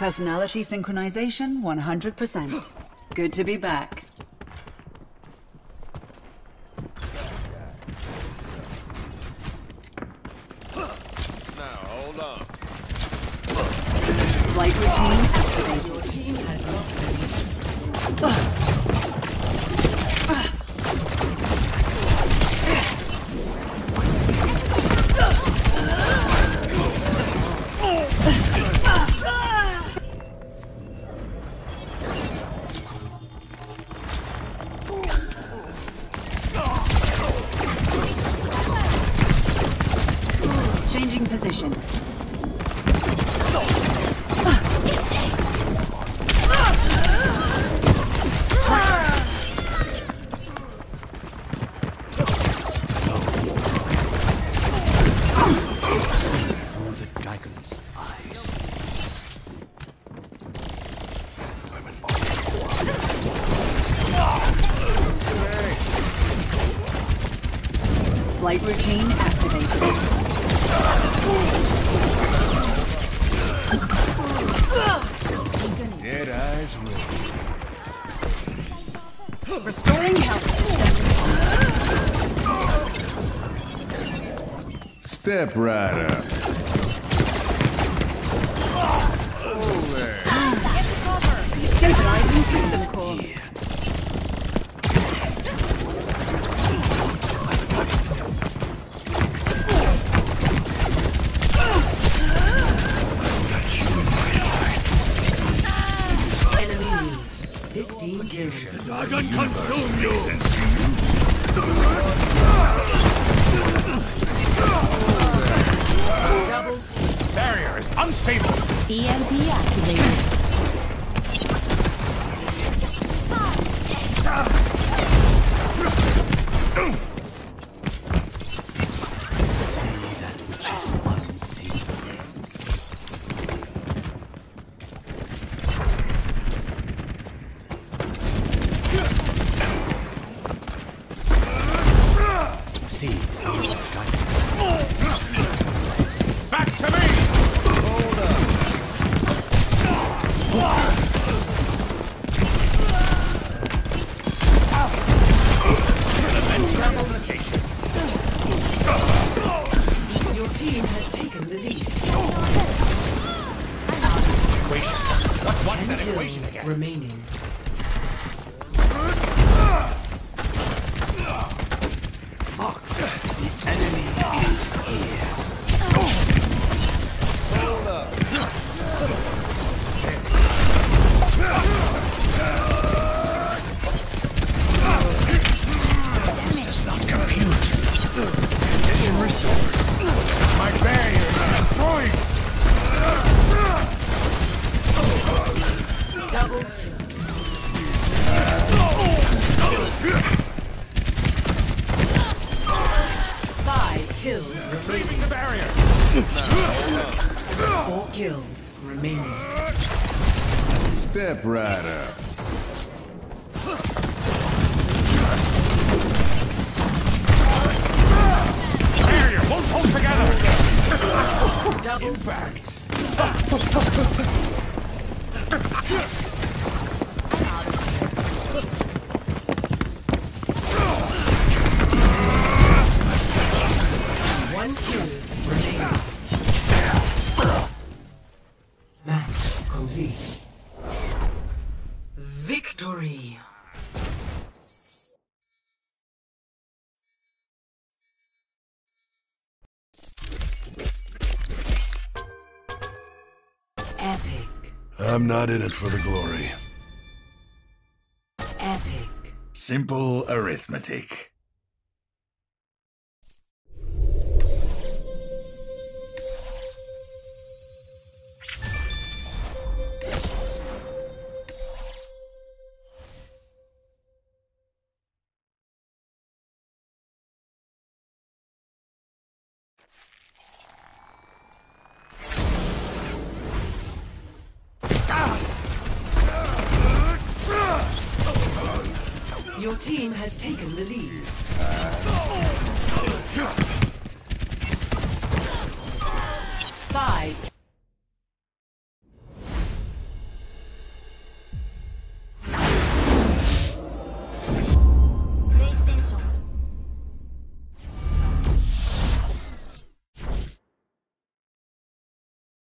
Personality synchronization 100%. Good to be back. Now, hold on. Flight routine activated. Your team has lost the lead. Changing position. Through the dragon's eyes. Flight routine activated. Dead eyes red. Restoring health system. Step right up. Over. Stabilizing system core. Enemy needs 15 kills. Dragon consume you! Barrier is unstable! EMP activated. That which is unseen. See, back to me! Hold up. Your team has taken the lead. Equation. What's that equation again? Remaining. Mark, the enemy is here. Hold up. This does not compute. Condition restored. My barrier is destroyed. Double Five kills remaining. Leaving the barrier. 4 kills remaining. Step right up. Barrier won't hold together. Double Impact. One kill remaining. Match complete. Victory. Epic. I'm not in it for the glory. Epic. Simple arithmetic. Your team has taken the lead.